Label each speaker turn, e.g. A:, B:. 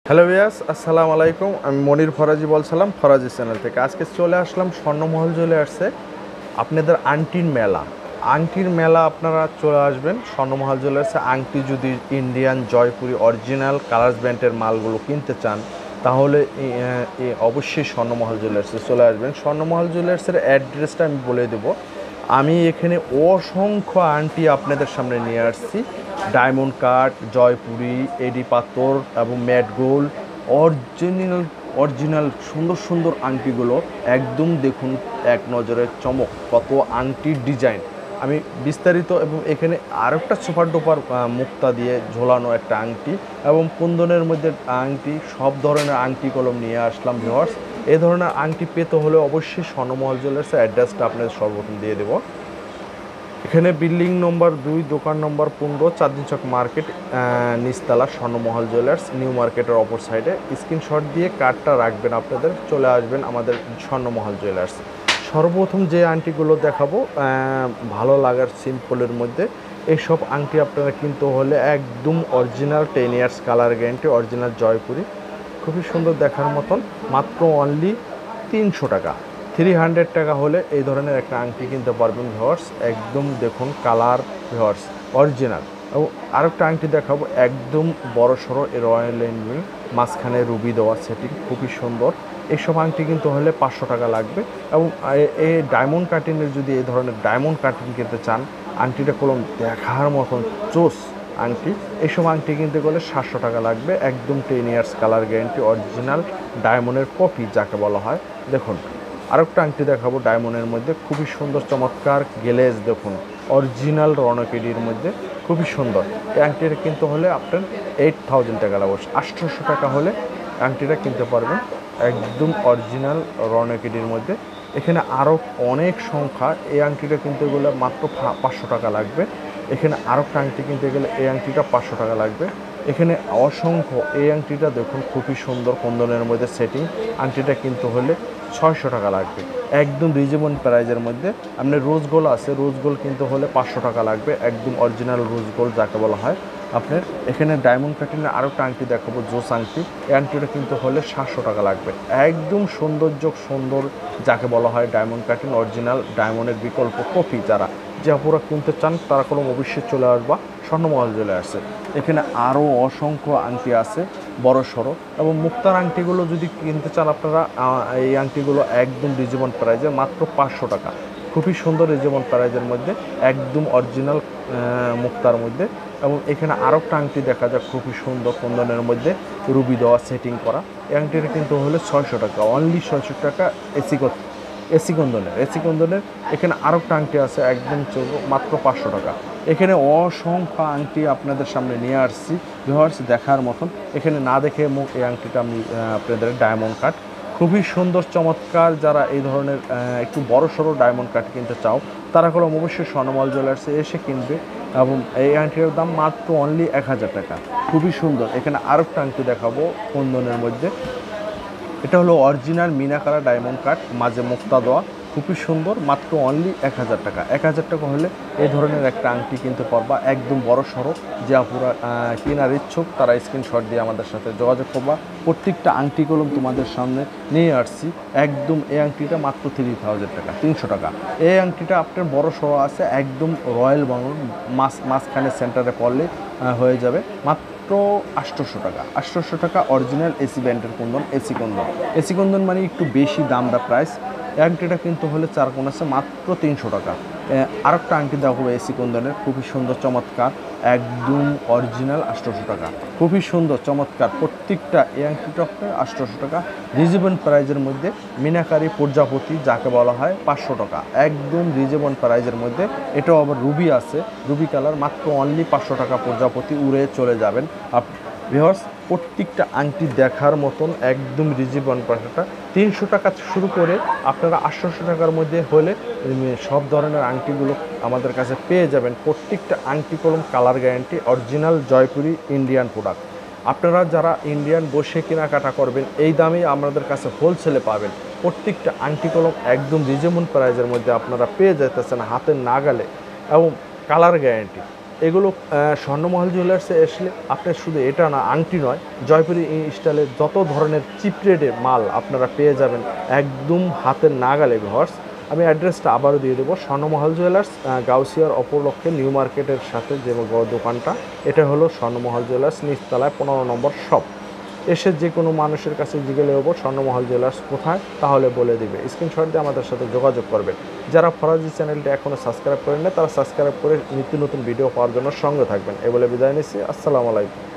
A: Hello viewers, আসসালামু আলাইকুম। আমি মনির ফরাজি বলছিলাম ফরাজি চ্যানেল থেকে। আজকে চলে আসলাম স্বর্ণমহল চলে আসছে আপনাদের আংটির মেলা আপনারা চলে আসবেন স্বর্ণমহল জুয়েলার্সে। আংটি যদি ইন্ডিয়ান জয়পুরি অরিজিনাল কালার্স ব্র্যান্ডের মালগুলো কিনতে চান তাহলে অবশ্যই স্বর্ণমহল জুয়েলার্সে চলে আসবেন। স্বর্ণমহল জুয়েলার্সের অ্যাড্রেসটা আমি বলে দেবো। আমি এখানে অসংখ্য আংটি আপনাদের সামনে নিয়ে আসছি। ডায়মন্ড কাট, জয়পুরি, এডি পাথর এবং ম্যাট গোল্ড, অরিজিনাল সুন্দর সুন্দর আংটিগুলো একদম দেখুন, এক নজরে চমক কত আংটির ডিজাইন। আমি বিস্তারিত এবং এখানে আরেকটা সুপার ডুপার মুক্তা দিয়ে ঝোলানো একটা আংটি এবং কুন্দনের মধ্যে আংটি, সব ধরনের আংটি কলম নিয়ে আসলাম ভিউয়ার্স। এই ধরনের আংটি পেতে হলে অবশ্যই স্বর্ণমহল জুয়েলার্সের অ্যাড্রেসটা আপনাদের সর্বপ্রথম দিয়ে দেবো। এখানে বিল্ডিং নম্বর 2, দোকান নম্বর 15, চাঁদনী চক মার্কেট, নিচতলা, স্বর্ণমহল জুয়েলার্স, নিউ মার্কেটের অপর সাইডে। স্ক্রিনশট দিয়ে কার্ডটা রাখবেন, আপনাদের চলে আসবেন আমাদের স্বর্ণমহল জুয়েলার্স। সর্বপ্রথম যে আংটিগুলো দেখাবো ভালো লাগার সিম্পলের মধ্যে, এইসব আংটি আপনারা কিনতে হলে একদম original 10 years colour guarantee, original Jaipuri, খুবই সুন্দর দেখার মতন, মাত্র অনলি 300 টাকা। 300 টাকা হলে এই ধরনের একটা আংটি কিনতে পারবেন ভিউয়ার্স। একদম দেখুন কালার ভিউয়ার্স অরিজিনাল। এবং আরেকটা আংটি দেখাবো, একদম বড় সড়ো রয়্যাল এনভিল, মাঝখানে রুবি দেওয়া সেটিং, খুবই সুন্দর। এইসব আংটি কিনতে হলে 500 টাকা লাগবে। এবং এই ডায়মন্ড কাটিংয়ের যদি এই ধরনের ডায়মন্ড কাটিং কিনতে চান, আংটিটা কলম দেখার মতন চোস আংটি, এইসব আংটি কিনতে গেলে 700 টাকা লাগবে। একদম 10 ইয়ার্স কালার গ্যারান্টি, অরিজিনাল ডায়মন্ডের কপি যাকে বলা হয়। দেখুন আরেকটা আংটি দেখাবো ডায়মন্ডের মধ্যে, খুবই সুন্দর চমৎকার গ্লেজ, দেখুন অরিজিনাল রনকেডির মধ্যে, খুবই সুন্দর। এই আংটিটা কিনতে হলে আপনার 8000 টাকা লাগবে। 800 টাকা হলে আংটিটা কিনতে পারবেন, একদম অরিজিনাল রনকেডির মধ্যে। এখানে আরও অনেক সংখ্যা, এই আংটিটা কিনতে গেলে মাত্র 500 টাকা লাগবে। এখানে আরেকটা আংটি কিনতে গেলে এই আংটিটা 500 টাকা লাগবে। এখানে অসংখ্য, এই আংটিটা দেখুন খুবই সুন্দর কুন্দনের মধ্যে সেটিং, আংটিটা কিনতে হলে 600 টাকা লাগবে। একদম রিজনেবল প্রাইজের মধ্যে। আপনার রোজ গোল্ড আছে, রোজ গোল্ড কিনতে হলে 500 টাকা লাগবে, একদম অরিজিনাল রোজ গোল্ড যাকে বলা হয়। আপনার এখানে ডায়মন্ড কাটিংয়ের আরেকটা আংটি দেখাবো, জোস আংটি, এই আংটিটা কিনতে হলে 700 টাকা লাগবে। একদম সুন্দর যাকে বলা হয় ডায়মন্ড কাটিং, অরিজিনাল ডায়মন্ডের বিকল্প কপি যারা পুরো কিনতে চান তারা কোনো অবশ্যই চলে আসবা স্বর্ণমহল জুয়েলার্সে। এখানে আরও অসংখ্য আংটি আছে বড় সড়ো। এবং মুক্তার আংটিগুলো যদি কিনতে চান আপনারা, এই আংটিগুলো একদম রিজনেবল প্রাইজে, মাত্র 500 টাকা। খুবই সুন্দর রিজনেবল প্রাইজের মধ্যে, একদম অরিজিনাল মুক্তার মধ্যে। এবং এখানে আরও একটা আংটি দেখা যায় খুবই সুন্দর কুন্দনের মধ্যে রুবি দেওয়া সেটিং করা, এই আংটিটা কিন্তু হলে 600 টাকা, অনলি 600 টাকা। এসি কুন্দনের এখানে আরও একটা আংটি আছে একদম মাত্র 500 টাকা। এখানে অসংখ্য আংটি আপনাদের সামনে নিয়ে আসছি ভিউয়ার্স দেখার মতন। এখানে না দেখে মুখ, এই আংটিটা আমি আপনাদের ডায়মন্ড কাট, খুবই সুন্দর চমৎকার। যারা এই ধরনের একটু বড় সড়ো ডায়মন্ড কাট কিনতে চাও তারা কোনো অবশ্যই স্বর্ণমহল জুয়েলার্সে এসে কিনবে। এবং এই আংটির দাম মাত্র অনলি 1000 টাকা, খুবই সুন্দর। এখানে আরেকটা আংটি দেখাবো কুন্দনের মধ্যে, এটা হলো অরিজিনাল মিনাকারা ডায়মন্ড কাট, মাঝে মুক্তা দেওয়া, খুবই সুন্দর, মাত্র অনলি 1000 টাকা। 1000 টাকা হলে এই ধরনের একটা আংটি কিনতে পারবা, একদম বড় সড়ো। যে আপুরা কেনার ইচ্ছুক তারা স্ক্রিনশট দিয়ে আমাদের সাথে যোগাযোগ করবা। প্রত্যেকটা আংটি কলম তোমাদের সামনে নিয়ে আসছি। একদম এই আংটিটা মাত্র 3000 টাকা, 300 টাকা। এই আংটিটা আপনার বড় সড়ো আছে, একদম রয়্যাল বাংলা, মাঝখানে সেন্টারে পড়লে হয়ে যাবে, মাত্র 800 টাকা। 800 টাকা অরিজিনাল এসি ব্র্যান্ডের কুন্দন, এসি কুন্দন মানে একটু বেশি দামটা প্রাইস। আংটিটা কিন্তু হলে 4 কোণ আছে, মাত্র 300 টাকা। আরেকটা আংটি দেওয়া হবে এসি কুন্দনের, খুবই সুন্দর চমৎকার, একদম অরিজিনাল 800 টাকা, খুবই সুন্দর চমৎকার প্রত্যেকটা। এই আংটিটা 800 টাকা রিজনেবল প্রাইজের মধ্যে। মিনাকারি প্রজাপতি যাকে বলা হয় 500 টাকা, একদম রিজনেবল প্রাইজের মধ্যে। এটাও আবার রুবি আছে, রুবি কালার, মাত্র অনলি 500 টাকা প্রজাপতি, উড়ে চলে যাবেন ভিউয়ার্স। প্রত্যেকটা আংটি দেখার মতন, একদম রিজনেবল প্রাইসটা 300 টাকা শুরু করে আপনারা 800 টাকার মধ্যে হলে সব ধরনের আংটিগুলো আমাদের কাছে পেয়ে যাবেন। প্রত্যেকটা আংটি কলম colour guarantee, original Jaipuri Indian product. আপনারা যারা ইন্ডিয়ান বসে কেনাকাটা করবেন এই দামেই আমাদের কাছে হোলসেলে পাবেন। প্রত্যেকটা আংটি কলম একদম রিজনেবল প্রাইসের মধ্যে আপনারা পেয়ে যেতেছেন হাতের নাগালে, এবং কালার গ্যারান্টি। এগুলো স্বর্ণমহল জুয়েলার্সে আসলে আপনি শুধু এটা না, আংটি নয়, জয়পুরি স্টাইলের যত ধরনের চিপ রেটের মাল আপনারা পেয়ে যাবেন একদম হাতের নাগালে ভিউয়ার্স। আমি অ্যাড্রেসটা আবারও দিয়ে দেবো, স্বর্ণমহল জুয়েলার্স, গাউসিয়ার অপরলক্ষে নিউ মার্কেটের সাথে যে দোকানটা, এটা হলো স্বর্ণমহল জুয়েলার্স, নিচতলায় 15 নম্বর শপ। এসে যে কোনো মানুষের কাছে জিজ্ঞেস করবো স্বর্ণমহল জুয়েলার্স কোথায়, তাহলে বলে দিবে। স্ক্রিনশট দিয়ে আমাদের সাথে যোগাযোগ করবেন। যারা ফরাজি চ্যানেলটি এখনও সাবস্ক্রাইব করেন না, তারা সাবস্ক্রাইব করে নিত্য নতুন ভিডিও পাওয়ার জন্য সঙ্গে থাকবেন। এ বলে বিদায় নিচ্ছি, আসসালামু আলাইকুম।